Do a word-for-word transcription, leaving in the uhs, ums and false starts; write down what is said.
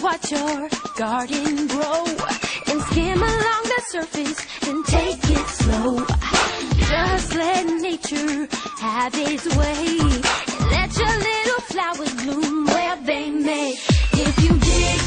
watch your garden grow and skim along the surface and take it slow. Just let nature have its way and let your little flowers bloom where they may. If you dig